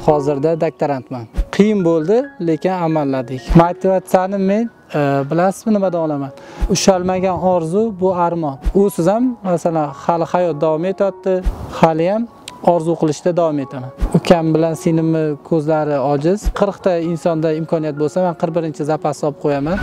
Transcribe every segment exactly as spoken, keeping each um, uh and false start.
hozirda doktorantman. Qiyin bo'ldi, lekin amalladik. Motivatsiyani men e, bilasizmi nimada olaman? Ushalmagan orzu bu armon. Usiz ham masalan hali hayot davom etyapti, hali ham orzu qilishda davom etaman. Ukam bilan singlimi ko'zlari ojiz. qirq ta insonda imkoniyat bo'lsa, men qirq birinchi zapas olib qo'yaman.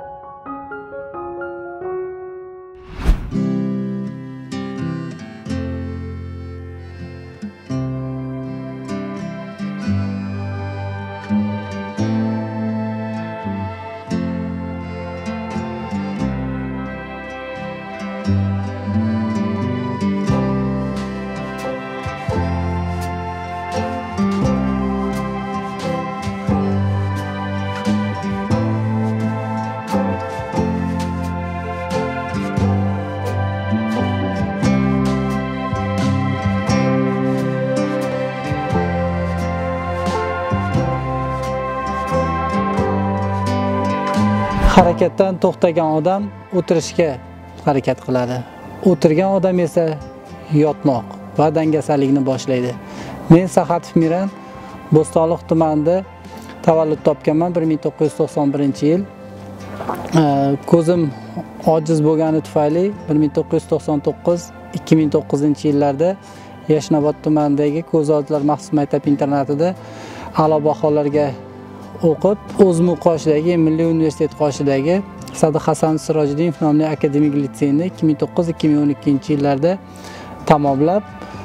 Harakatdan to'xtagan odam o'tirishga harakat qiladi. O'tirgan odam esa yotmoq va dangasalikni boshlaydi. Men Saxatov Miran, Bo'stonliq tumanida tavallud topganman bir ming to'qqiz yuz to'qson birinchi yil. Ko'zim ojiz bo'lgani tufayli bir ming to'qqiz yuz to'qson to'qqiz ikki ming to'qqizinchi yillarda Yashnobod tumanidagi ko'z ojizlar maxsus maktab internatida a'lo baholarga o'qib, O'zmu qoshidagi Milliy universitet qoshidagi Sadiq Hasan Sirojiddinov nomli akademik litseyni ikki ming to'qqiz ikki ming o'n ikkinchi yillarda tamomlab,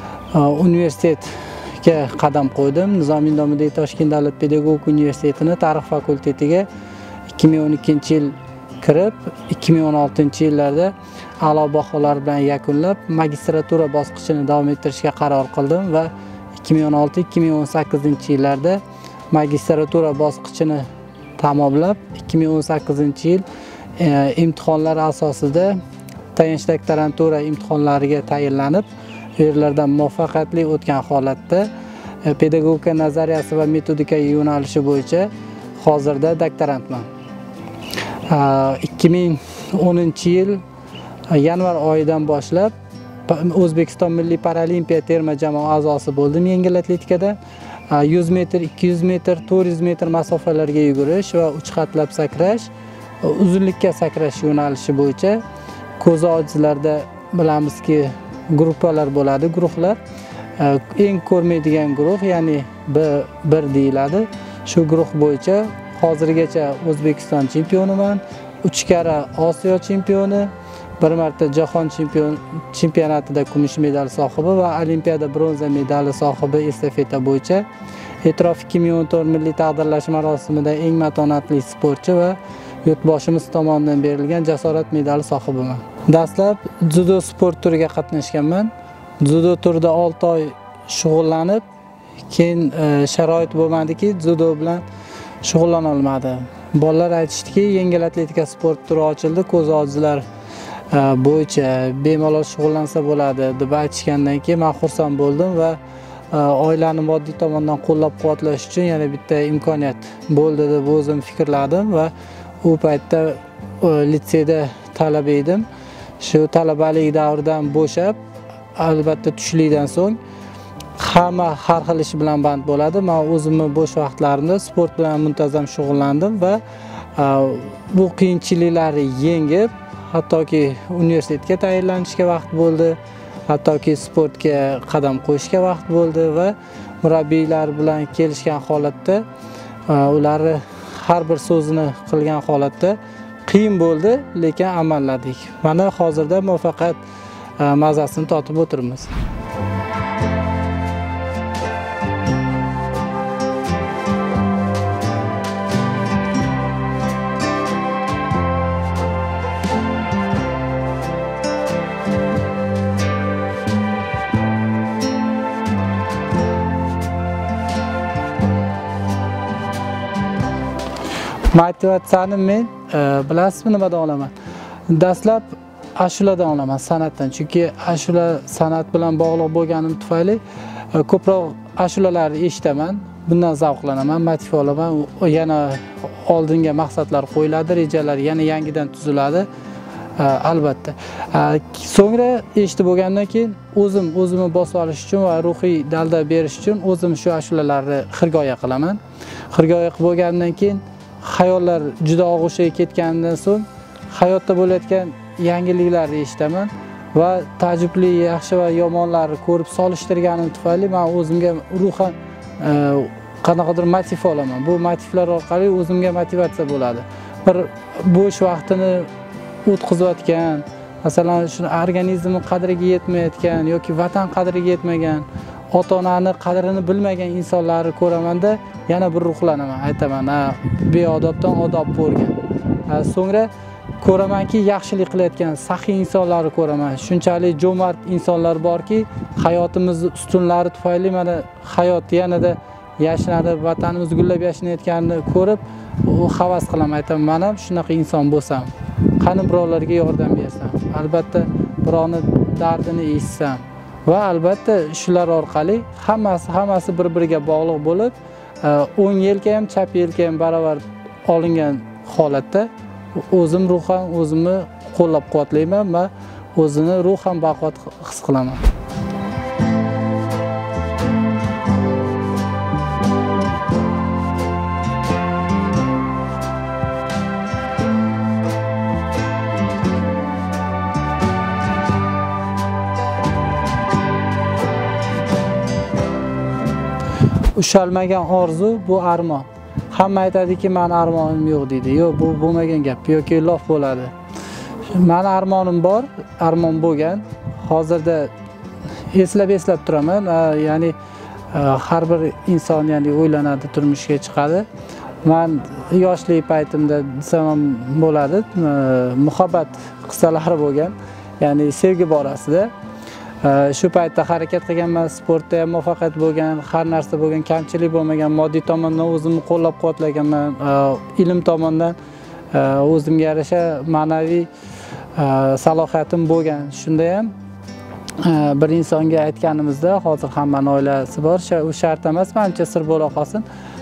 universitetga qadam qo'ydim. Nizomiy nomidagi Toshkent davlat pedagogika universitetini tarix fakultetiga ikki ming o'n ikkinchi yil kirib, ikki ming o'n oltinchi yillarda a'lo baholar bilan yakunlab, magistratura bosqichini davom ettirishga qaror qildim va ikki ming o'n olti ikki ming o'n sakkizinchi yillarda magistratura bosqichini tamomlab, ikki ming o'n sakkizinchi yil e, imtihonlar asosida tayanch doktorantura imtihonlariga tayinlanib, yerlardan muvaffaqiyatli o'tgan holatda e, pedagogika nazariyasi va metodika yo'nalishi bo'yicha hozirda doktorantman. E, ikki ming o'ninchi yil yanvar oyidan boshlab O'zbekiston Milliy paralimpiya terma jamoa a'zosi bo'ldim yengil atletikada. yuz metr, ikki yuz metr, to'rt yuz metr masofalarga yugurish va uch qatlab sakrash, uzunlikka sakrash yo'nalishi bo'yicha ko'z ojizlarda bilamizki gruppalar bo'ladi, guruhlar. Eng ko'rmaydigan guruh, ya'ni B bir deyiladi. Shu guruh bo'yicha hozirgacha O'zbekiston chempioniman, uch karra Osiyo chempioni, bir marta jahon chempion chempionatida kumush medal sohibi va olimpiada bronza medali sohibi estafeta bo'yicha. E'tirof ikki ming o'n to'rt milliy taqdirlash marosimida eng matonatli sportchi va yurtboshimiz tomonidan berilgan jasorat medali sohibiman. Dastlab dzyudo sport turiga qatnashganman. Dzyudo turida olti oy shug'ullanib, keyin sharoit bo'lmadiki, dzyudo bilan shug'ullana olmadim. Bolalar aytishdiki, yengil atletika sport turi ochildi, ko'z ojizlar bo'yicha bemalol shug'ullansa bo'ladi deb aytishgandan keyin men xursand bo'ldim va oilani moddiy tomondan qo'llab-quvvatlash uchun yana bitta imkoniyat bo'ldi deb o'zim fikrladim va u paytda litseyda talaba edim. Shu talabalik davridan bo'shab, albatta tushlikdan so'ng hamma har xil ish bilan band bo'ladi. Men o'zimni bo'sh vaqtlarimda sport bilan muntazam shug'ullandim va bu qiyinchiliklarni yengib, hattoki universitetga tayinlanishga vaqt bo'ldi, hattoki sportga qadam qo'yishga vaqt bo'ldi va murabbiylar bilan kelishgan holatda, ularni har bir so'zini qilgan holatda qiyin bo'ldi, lekin amalladik. Mana hozirda muvaffaqiyat mazasini totib o'tiribmiz. Motivatsiyani men bilasizmi nimadan olaman? Dastlab ashuladan olaman, san'atdan. Chunki ashula san'at bilan bog'liq bo'lganim tufayli ko'proq ashulalarni eshitaman, bundan zavqlanaman, motiv olaman. Yana oldinga maqsadlar qo'yiladi, rejalar yana yangidan tuziladi. albatta. So'ngra eshitib bo'lgandan keyin o'zim o'zimni bosib olish uchun va ruhiy dalda berish uchun o'zim shu ashulalarni xirgoya qilaman. Xirgoya qilib bo'lgandan keyin xayollar juda og'ushiga ketganidan so'ng hayotda bo'layotgan yangiliklarni eshitaman va tajribali, yaxshi va yomonlarni ko'rib solishtirganim tufayli men o'zimga ruhan qanaqadir motiv olaman. Bu motivlar orqali o'zimga motivatsiya bo'ladi. Bir bo'sh vaqtini o'tkazayotgan, masalan, shuni organizmni qadriga yetmayotgan yoki vatan qadriga yetmagan, ota-onani qadrini bilmagan insonlarni ko'ramanda yana bir ruhlanaman, aytaman, ha, beodobdan odob bo'lgan. So'ngra ko'ramanki, yaxshilik qilayotgan saxiy insonlarni ko'raman. Shunchalik jo'mart insonlar borki, hayotimiz ustunlari tufayli mana hayot yanada yashnab, vatanimiz gullab yashnayotganini ko'rib, u havas qilaman, aytaman, men ham shunaqa inson bo'lsam, qani birovlarga yordam bersam, albatta birovni dardini eshitsam va albatta shular orqali hammasi hammasi bir-biriga bog'liq bo'lib, o'ng yelka ham, chap yelka ham barobar olingan holatda o'zim ruhan o'zimni qo'llab-quvvatlayman va o'zini ruhan baquvvat his qilaman. Ushalmagan orzu bu armon. Hamma aytadiki, men armonim yo'q deydi. Yo'q, bu bo'lmagan gap yoki lof bo'ladi. Meni armonim bor, armon bo'lgan. Hozirda eslab-eslab turaman. Ya'ni har bir inson ya'ni o'ylanadi, turmushga chiqadi. Men yoshlik paytimda desam ham bo'ladi, muhabbat qissalari bo'lgan. Ya'ni sevgi borasida. Shu paytda harakat qilganman, sportda ham muvaffaqiyat bo'lgan, har narsa bo'lgan, kamchilik bo'lmagan, moddiy tomondan o'zimni qo'llab-quvvatlaganman, ilm tomondan o'zimga yarasha ma'naviy salohiyatim bo'lgan. Shunda ham bir insonga aytganimizda, hozir hammaning oilasi bor, u shart emas, menimcha sir bo'la qolsin.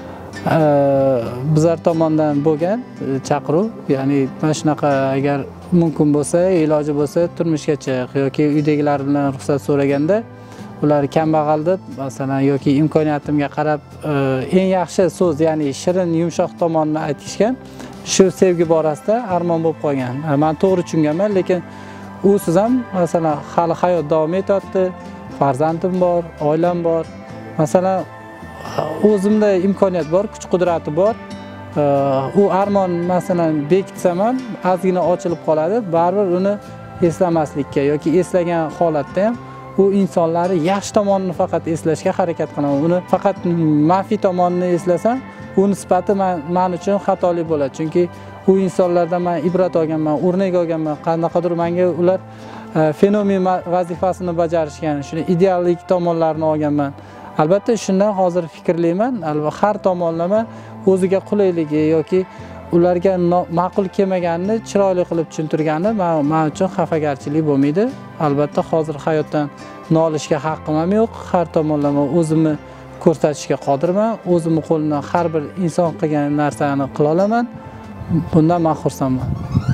Bizlar tomondan bo'lgan chaqiruv, ya'ni mana shunaqa agar mumkin bo'lsa, iloji bo'lsa turmushga chiq yoki uydagilar bilan ruxsat so'raganda ular kambag'al deb, masalan, yoki imkoniyatimga qarab eng yaxshi so'z, ya'ni shirin, yumshoq tomonini aytishgan. Shu sevgi borasida armon bo'lib qolgan. Men to'g'ri tushunganman, lekin u siz ham masalan hali hayot davom etyapti, farzandim bor, oilam bor. Masalan, o'zimda imkoniyat bor, kuch-qudrati bor. U armon masalan bekitsam ham ozgina ochilib qoladi, baribir uni eslamaslikka yoki eslagan holatda ham u insonlarni yaxshi tomonini faqat eslashga harakat qilaman. Uni faqat manfiy tomonini eslasam, u nisbati men uchun xatolik bo'ladi. Chunki u insonlardan men ibrat olganman, o'rnak olganman. Qanaqadir menga ular fenomen vazifasini bajarishgan, shuni ideallik tomonlarini olganman. Albatta shundan hozir fikrlayman, albatta har tomonlama o'ziga qulayligi yoki ularga ma'qul kelmaganini chiroyli qilib tushuntirgani men uchun xafagarchilik bo'lmaydi. Albatta hozir hayotdan nolishga haqqim ham yo'q. Har tomonlama o'zimni ko'rsatishga qodirman. O'zimni qo'limdan har bir inson qilgan narsani qila olaman. Bundan men xursandman.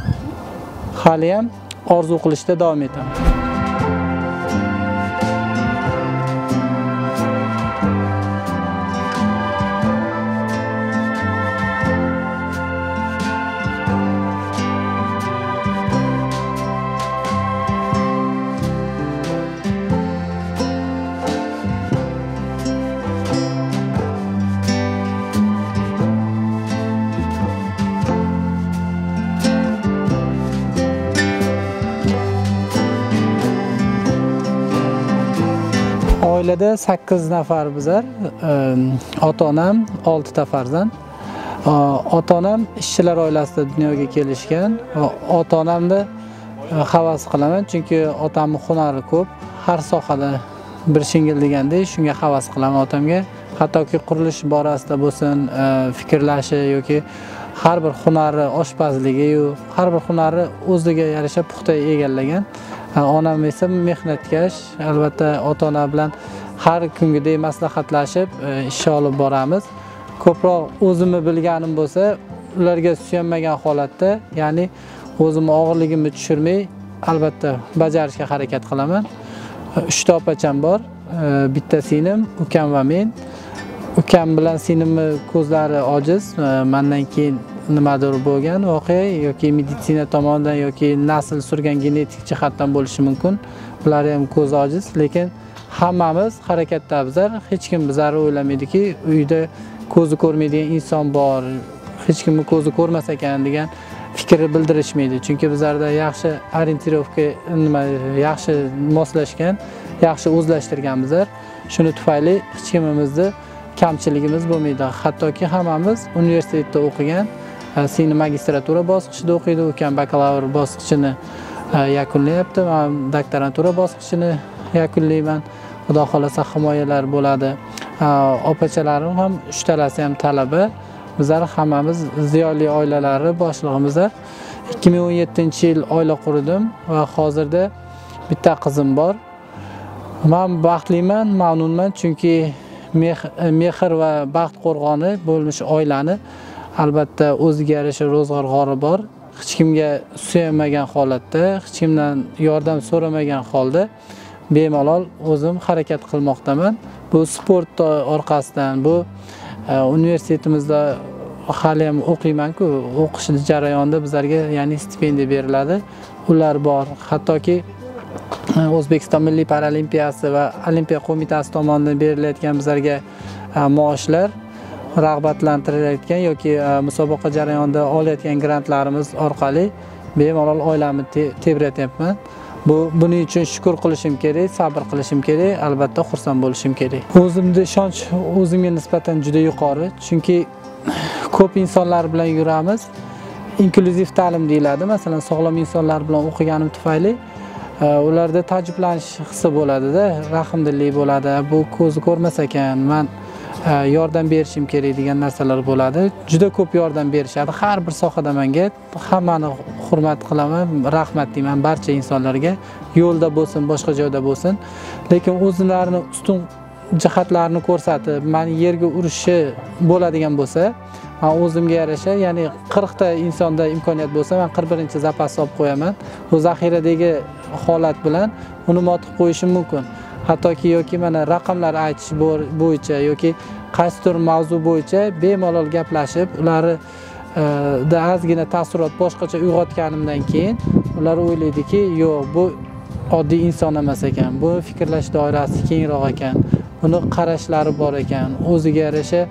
Hali ham orzu qilishda davom etaman. Oilada sakkiz nafar bizlar, ota-onam, oltita farzand. Ota-onam ishchilar oilasida dunyoga kelishgan. Ota-onamni havas qilaman, chunki otamning hunari ko'p. Har sohada bir shingil degandek, shunga havas qilaman otamga. Hattoki qurilish borasida bo'lsin, fikrlashi yoki har bir hunari, oshpazligi, har bir hunari o'ziga yarasha puxta egallagan. Onam esa mehnatkash, albatta ota-ona bilan har kungidek maslahatlashib ish olib boramiz. Ko'proq o'zimni bilganim bo'lsa, ularga suyanmagan holatda, ya'ni o'zimni og'irligimni tushirmay, albatta bajarishga harakat qilaman. uchta opacham bor. Bitta singlim, ukam va men. Ukam bilan singlimni ko'zlari ojiz. Mendan keyin nimadir bo'lgan voqea yoki meditsina tomonidan yoki nasl surgan genetik jihatdan bo'lishi mumkin. Ular ham ko'z ojiz, lekin hammamiz harakatdamizlar. Hech kim bizlarni o'ylamaydiki, uyda ko'zi ko'rmaydigan inson bor, hech kimni ko'zi ko'rmas ekan degan fikr bildirishmaydi. Chunki bizlarda yaxshi orientirovka, nima, yaxshi moslashgan, yaxshi o'zlashtirganmizlar. Shuni tufayli hech kimimizda kamchiligimiz bo'lmaydi. Hattoki hammamiz universitetda o'qigan, singlim magistratura bosqichida o'qiydi, ukam bakalavr bosqichini yakunlayapti. Men doktorantura bosqichini yakunlayman. Xudo xolasa himoyalar bo'ladi. Opachalarim ham uchtalasi ham talaba. Bizlar hammamiz ziyoli oilalari boshlig'imizlar. ikki ming o'n yettinchi yil oila qurdim va hozirda bitta qizim bor. Men baxtliman, mamnunman, chunki mehr va baxt qo'rg'oni bo'lmish oilani albatta o'ziga yarasha ro'zg'or g'ori bor. Hech kimga suyanmagan holatda, hech kimdan yordam so'ramagan holda bemalol o'zim harakat qilmoqdaman. Bu sport orqasidan, bu universitetimizda hali ham o'qiyman-ku, o'qish jarayonida bizlarga ya'ni stipendiya beriladi. Ular bor. Hattoki O'zbekiston Milliy Paralimpiyasi va Olimpiya qo'mitasi tomonidan berilayotgan bizlarga maoshlar, rag'batlantirilayotgan yoki musobaqa jarayonida olayotgan grantlarimiz orqali bemalol oilamni tebratyapman. Bu buning uchun shukr qilishim kerak, sabr qilishim kerak, albatta xursand bo'lishim kerak. O'zimda ishonch o'zimga nisbatan juda yuqori, chunki ko'p insonlar bilan yuramiz. Inklyuziv ta'lim deyiladi. Masalan, sog'lom insonlar bilan o'qiganim tufayli ularda ta'jjublanish hissi bo'ladi-da, rahmdillik bo'ladi. Bu ko'zi ko'rmas ekan, men yordam berishim kerak degan narsalar bo'ladi. Juda ko'p yordam berishadi har bir sohada menga. Hammani hurmat qilaman, rahmat deyman barcha insonlarga. Yo'lda bo'lsin, boshqa joyda bo'lsin, lekin o'zlarini ustun jihatlarini ko'rsatib, meni yerga urishi bo'ladigan bo'lsa, men o'zimga yarasha, ya'ni qirq ta insonda imkoniyat bo'lsa, men qirq birinchi zapas olib qo'yaman. Bu zaxiradagi holat bilan uni motib qo'yishim mumkin. Hattoki yoki mana raqamlar aytish bo'yicha yoki qaysidir mavzu bo'yicha bemalol gaplashib, ularni da ozgina taassurot boshqacha uyg'otganimdan keyin ular o'ylaydiki, yo'q, bu oddiy inson emas ekan, bu fikrlash doirasi kengroq ekan, buni qarashlari bor ekan, o'ziga yarasha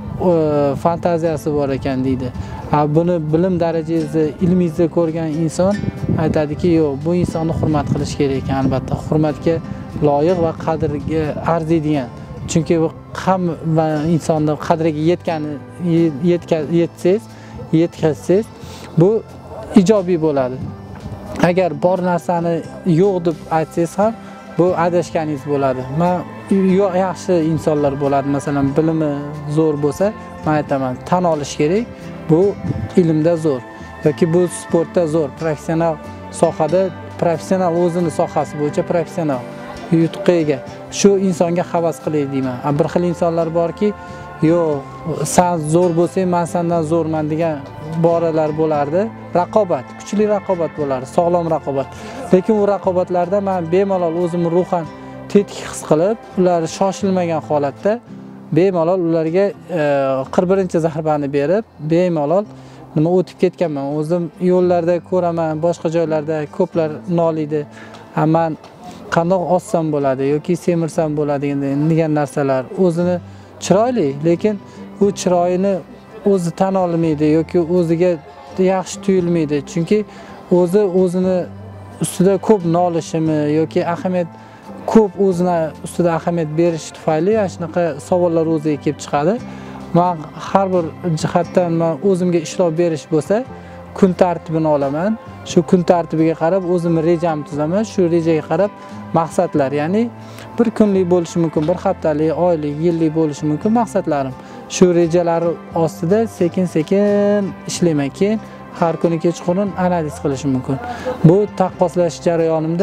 fantaziyasi bor ekan deydi. Buni bilim darajangizda, ilmingizda ko'rgan inson aytadiki, yo'q, bu insonni hurmat qilish kerak ekan, albatta hurmatga loyiq va qadriga arziydigan. Chunki bu hamma insonni qadriga yetgani yetsangiz, yetkazsangiz, bu ijobiy bo'ladi. Agar bor narsani yo'q deb aytsangiz ham, bu adashganingiz bo'ladi. Men yaxshi insonlar bo'ladi, masalan, bilimi zo'r bo'lsa, men aytaman, tan olish kerak. Bu ilmda zo'r yoki bu sportda zo'r, professional sohada, professional o'zini sohasi bo'yicha professional yutuqqa ega. Shu insonga havas qilaylik deyman. Bir xil insonlar borki, yo'q, sen zo'r bo'lsang, men sendan zo'rman degan boralar bo'lardi. Raqobat, kuchli raqobat bo'lardi, sog'lom raqobat. Lekin u raqobatlarda men bemalol o'zimni ruhan tetik his qilib, ular shoshilmagan holatda bemalol ularga qirq birinchi zarbani berib, bemalol nima o'tib ketganman. O'zim yo'llarda ko'raman, boshqa joylarda ko'plar noliydi. Men qandoq ossam bo'ladi yoki semirsam bo'ladi degan narsalar o'zini chiroyli, lekin u chiroyini o'zi tan olmaydi yoki o'ziga yaxshi tuyulmaydi. Chunki o'zi o'zini ustida ko'p nolishimi yoki ahamiyat ko'p o'zini ustida ahamiyat berish tufayli shunaqa savollar o'ziga kelib chiqadi. Men har bir jihatdan men o'zimga ishlov berish bo'lsa, kun tartibini olaman. Shu kun tartibiga qarab o'zimni rejamni tuzaman. Shu rejaga qarab maqsadlar, ya'ni bir kunlik bo'lishi mumkin, bir haftalik, oylik, yillik bo'lishi mumkin maqsadlarim. Shu rejalar ostida sekin-sekin ishlayman. Keyin har kuni kechqurun analiz qilishim mumkin. Bu taqqoslash jarayonimda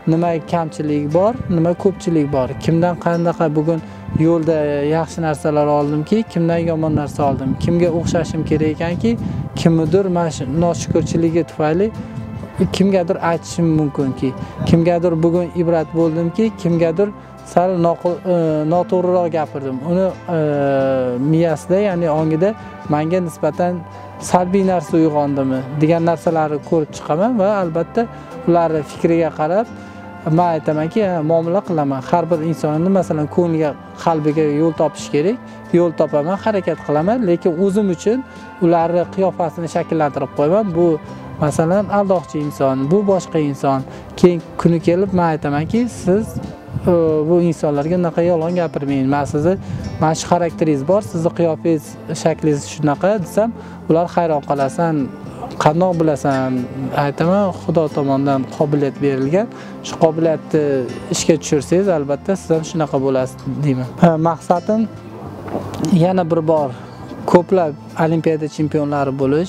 nima kamchilik bor, nima ko'pchilik bor. Kimdan qanaqa bugun yo'lda yaxshi narsalar oldimki, kimdan yomon narsa oldim. Kimga o'xshashim kerak ekanki, kimnidir mana shu noshukrchiligi tufayli kimgadir aytishim mumkinki, kimgadir bugun ibrat bo'ldimki, kimgadir sal noto'g'riroq gapirdim. Uni miyasida, ya'ni ongida menga nisbatan salbiy narsa uyg'ondimi degan narsalarni ko'rib chiqaman va albatta ularni fikriga qarab men aytamanki, muomala qilaman. Har bir insonni masalan ko'ngliga, qalbiga yo'l topish kerak. Yo'l topaman, harakat qilaman, lekin o'zim uchun ularni qiyofasini shakllantirib qo'yman. Bu masalan aldoqchi inson, bu boshqa inson. Keyin kuni kelib men aytamanki, siz bu insonlarga unaqa yolg'on gapirmang. Men sizni, mana shu xarakteringiz bor, sizni qiyofangiz, shaklingiz shunaqa desam, ular hayron qolasan. Qandoq bilasan? Aytaman, Xudo tomonidan qobiliyat berilgan. Shu qobiliyatni ishga tushirsangiz, albatta siz ham shunaqa bo'lasiz deyman. Maqsadim yana bir bor ko'plab olimpiada chempionlari bo'lish,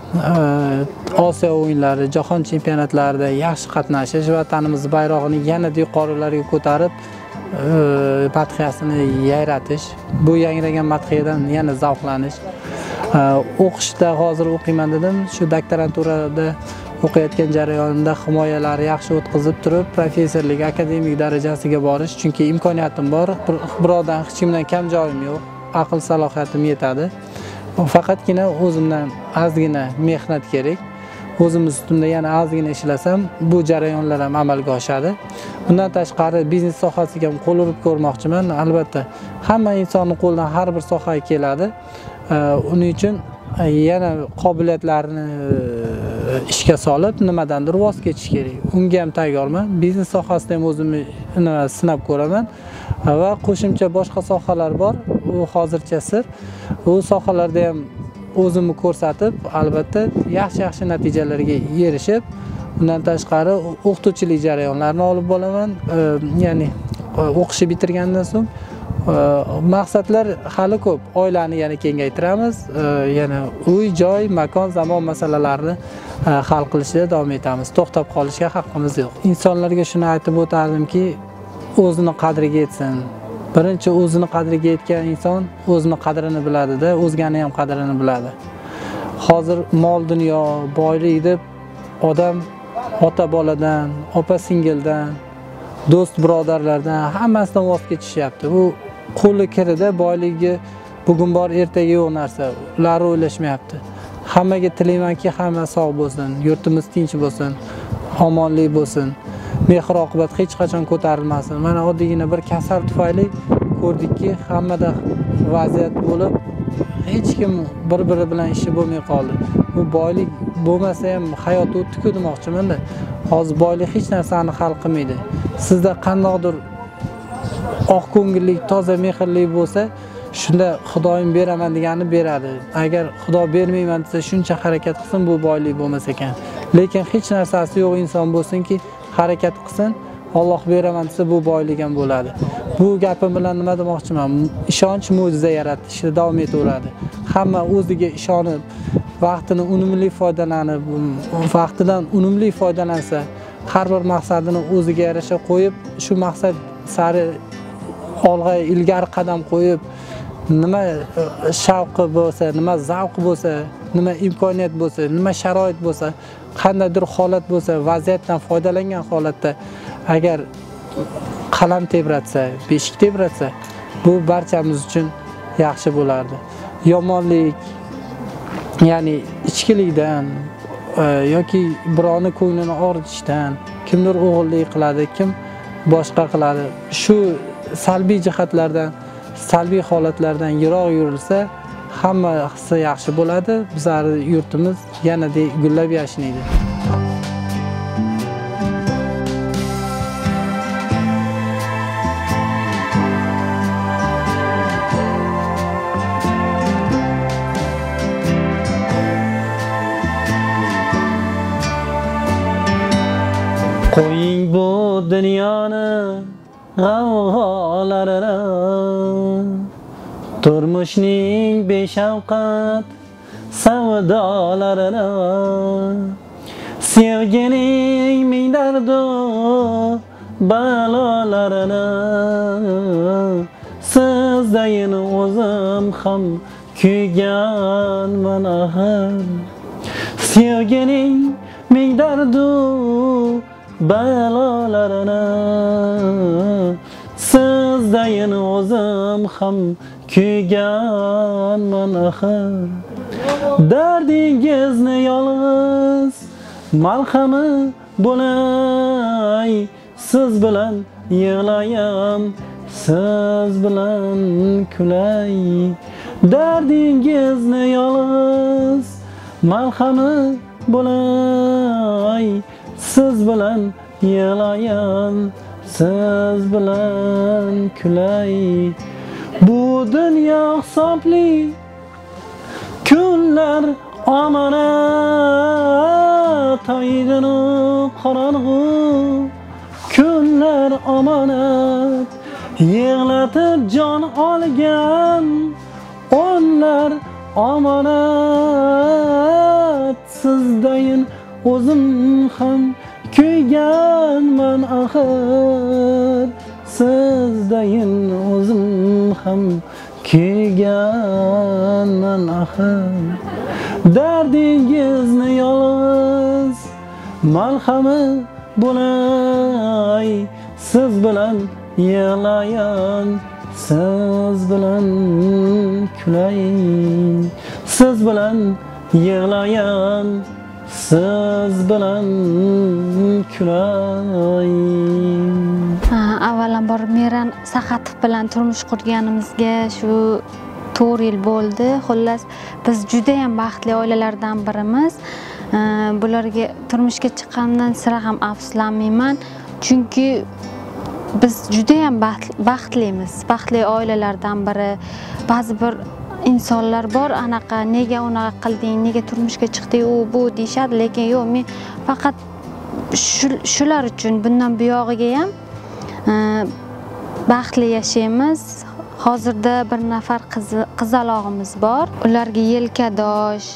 Osiyo o'yinlari, jahon chempionatlarida yaxshi qatnashish, vatanimiz bayrog'ini yanada yuqorilarga ko'tarib, madhiyasini yayratish, bu yangragan madhiyadan yana zavqlanish. O'qishda hozir o'qiyman dedim, shu doktoranturada o'qiyotgan jarayonimda himoyalar yaxshi o'tkazib turib, professorlik, akademik darajasiga borish, chunki imkoniyatim bor, birodan hech kimdan kam joyim yo'q, aql salohiyatim yetadi. Faqatgina o'zimdan ozgina mehnat kerak. O'zim ustimda yana ozgina ishlasam, bu jarayonlar ham amalga oshadi. Bundan tashqari biznes sohasiga ham qo'l urib ko'rmoqchiman. Albatta, hamma insonning qo'lidan har bir sohaga keladi. Uning uchun yana qobiliyatlarni ishga solib, nimadandir voz kechish kerak. Unga ham tayyorman. Biznes sohasida ham o'zimni sinab ko'raman va qo'shimcha boshqa sohalar bor. U hozircha sir. U sohalarda ham o'zimni ko'rsatib, albatta yaxshi-yaxshi natijalarga erishib, undan tashqari o'qituvchilik jarayonlarini olib bolaman. Ya'ni o'qishni bitirgandan so'ng maqsadlar hali ko'p. Oilani yana kengaytiramiz, yana uy, joy, makon, zamon masalalarini hal qilishda davom etamiz. To'xtab qolishga haqqimiz yo'q. Insonlarga shuni aytib o'tardimki, o'zini qadriga yetsin. Birinchi o'zini qadriga yetgan inson o'zini qadrini biladi-da, o'zgani ham qadrini biladi. Hozir mol dunyo, boylik deb odam ota boladan, opa singildan, do'st birodarlardan hammasidan voz kechishyapti. Bu qo'li kirida boyligi bugun bor, ertaga yo'q narsa. Ular o'ylashmayapti. Hammaga tilaymanki, hamma sog' bo'lsin, yurtimiz tinch bo'lsin, omonlik bo'lsin. Mehr oqibat hech qachon ko'tarilmasin. Mana oddiygina bir kasal tufayli ko'rdikki, hammada vaziyat bo'lib, hech kim bir-biri bilan ishi bo'lmay qoldi. Bu boylik bo'lmasa ham hayot o'tdi-ku demoqchiman-da. Hozir boylik hech narsani hal qilmaydi. Sizda qandoqdir oq ko'ngillik, toza mehrli bo'lsa, shunda Xudoyim beraman degani beradi. Agar Xudo bermayman desa, shuncha harakat qilsin, bu boylik bo'lmas ekan. Lekin hech narsasi yo'q inson bo'lsinki, harakat qilsin, Alloh beraman desa, bu boylik ham bo'ladi. Bu gapim bilan nima demoqchiman? Ishonch mo'jiza yaratishda davom etaveradi. Hamma o'ziga ishonib, vaqtini unumli foydalanib, vaqtidan unumli foydalansa, har bir maqsadini o'ziga yarasha qo'yib, shu maqsad sari olg'a ilgari qadam qo'yib, nima shavqi bo'lsa, nima zavqi bo'lsa, nima imkoniyat bo'lsa, nima sharoit bo'lsa, qandaydir holat bo'lsa, vaziyatdan foydalangan holatda agar qalam tebratsa, beshik tebratsa, bu barchamiz uchun yaxshi bo'lardi. Yomonlik, ya'ni ichkilikdan yoki birovni ko'nglini og'ritishdan, kimdir o'g'illik qiladi, kim boshqa qiladi. Shu salbiy jihatlardan, salbiy holatlardan yiroq yurilsa, hammasi yaxshi bo'ladi. Bizning yurtimiz yanada gullab yashnaydi. Qo'ying bu dunyoni g'avg'olarini, turmushning beshafqat savdolarini. Sevgining ming dardu balolarini sizdayin o'zim ham kuyganman axir. Sevgining ming dardu balolarini sizdayin o'zim ham kuyganman axir. Dardingizni yolg'iz malhami bo'lay, siz bilan yig'layam, siz bilan kulay. Dardingizni yolg'iz malhami bo'lay, siz bilan yig'layam, siz bilan kulay. Bu dunyo hisobli kunlar omonat, oydinu qorong'u kunlar omonat, yig'latib jon olgan onlar omonat. Sizdayin o'zim ham kuyganman axir, sizdayin o'zim ham kuyganman axir. Dardingizni yolg'iz malhami bo'lay, siz bilan yig'layan, siz bilan kulay. Siz bilan yig'layan, siz bilan kulay. Avvalambor Meran Saxatov bilan turmush qurganimizga shu to'rt yil bo'ldi. Xullas, biz juda ham baxtli oilalardan birimiz. Bularga turmushga chiqqanimdan sira ham afsuslanmayman. Chunki biz juda ham baxtlimiz. Baxtli oilalardan biri. Ba'zi bir insonlar bor, anaqa nega unaqa qilding, nega turmushga chiqding, u bu deyshadi, lekin yo'q, men faqat shular uchun bundan buyog'iga ham baxtli yashaymiz. Hozirda bir nafar qizalog'imiz bor. Ularga yelkadosh,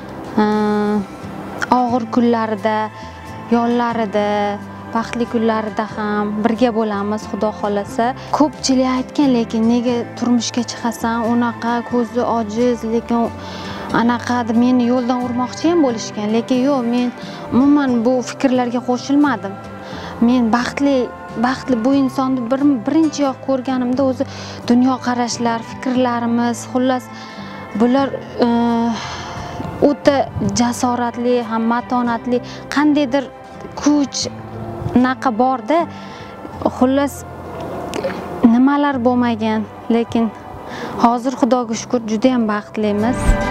og'ir kunlarida, yonlarida, baxtli kunlarida ham birga bo'lamiz, xudo xolasa. Ko'pchilik aytgan, lekin nega turmushga chiqasan, unaqa ko'zi ojiz, lekin anaqa meni yo'ldan urmoqchi ham bo'lishgan, lekin yo'q, men umuman bu fikrlarga qo'shilmadim. Men baxtli baxtli bu insonni bir birinchiyoq ko'rganimda o'zi dunyo qarashlar, fikrlarimiz, xullas bular o'ta jasoratli, ham matonatli, qandaydir kuch naqa borda, xullas nimalar bo'lmagan, lekin hozir Xudoga shukr juda ham baxtlimiz.